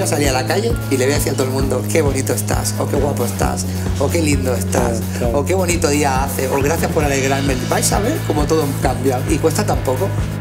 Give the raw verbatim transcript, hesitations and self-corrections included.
voy a salir a la calle y le voy a decir a todo el mundo qué bonito estás, o qué guapo estás, o qué lindo estás, Claro, claro. o qué bonito día hace, o gracias por alegrarme. Vais a ver cómo todo cambia y cuesta tan poco.